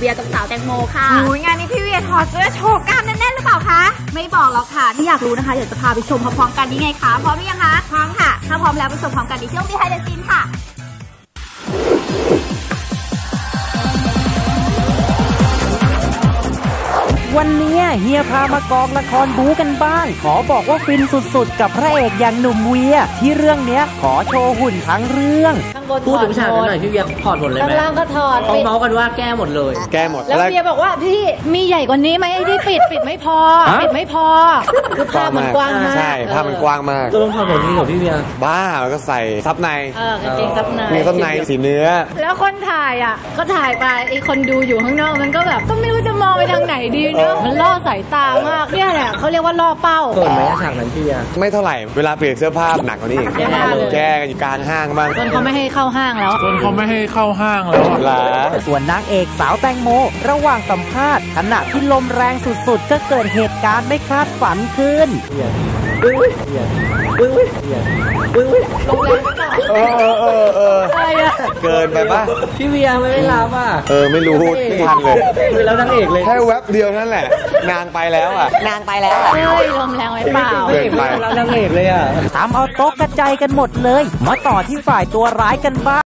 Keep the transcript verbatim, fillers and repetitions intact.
วียกับสาวแตงโมค่ะโอ้ยงานนี้พี่เวียถอดเสื้อโชว์กล้ามแน่นๆหรือเปล่าคะไม่บอกหรอกค่ะที่อยากรู้นะคะเดี๋ยวจะพาไปชมพร้อมๆกันนี่ไงคะพร้อมหรือยังคะพร้อมค่ะถ้าพร้อมแล้วไปชมพร้อมกันในช่วง Behind the Scene ค่ะวันนี้เฮียพามากองละครบู๊กันบ้างขอบอกว่าฟินสุดๆกับพระเอกอย่างหนุ่มเวียที่เรื่องนี้ขอโชว์หุ่นทั้งเรื่องพูดถึงฉากนั้นหน่อยพี่เวียถอดหมดเลยไหมข้างล่างก็ถอดเขาเมาส์กันว่าแก้หมดเลยแก้หมดแล้วเวียบอกว่าพี่มีใหญ่กว่านี้ไหมที่ปิดปิดไม่พอปิดไม่พอคือภาพมันกว้างมากใช่ภาพมันกว้างมากตัวลงถอดหมดนี้เหรอพี่เวียบ้าแล้วก็ใส่ซับในเออกางเกงซับในมีซับในสีเนื้อแล้วคนถ่ายอ่ะก็ถ่ายไปไอ้คนดูอยู่ข้างนอกมันก็แบบก็ไม่รู้จะมองไปทางไหนดีเนอะมันล่อสายตามากเนี่ยแหละเขาเรียกว่าล่อเป้าเกิดไหมฉากนั้นพี่เวียไม่เท่าไหร่เวลาเปลี่ยนเสื้อผ้าหนักกว่านี้อีกแก้กันอยู่กลางห้างบ้างจนเขาไม่ให้เข้าห้างแล้วจนเขาไม่ให้เข้าห้างแล้วล่ะส่วนนางเอกสาวแตงโมระหว่างสัมภาษณ์ขณะที่ลมแรงสุดๆก็เกิดเหตุการณ์ไม่คาดฝันขึ้นอุ้ยอุ้ยอุ้ยอุ้ยอุ้ยลมแรงเออเออเออเกินไปปะพี่เวียไม่ได้รับอ่ะเออไม่รู้ไม่ทันเลยคือแล้วนางเอกเลยแค่แวบเดียวนั่นแหละนางไปแล้วอ่ะนางไปแล้วอ่ะเฮ้ยลมแรงไว้เปล่าเกินไปแล้วนางเอกเลยอ่ะทำเอาโต๊ะกระจายกันหมดเลยมาต่อที่ฝ่ายตัวร้ายกันบ้าง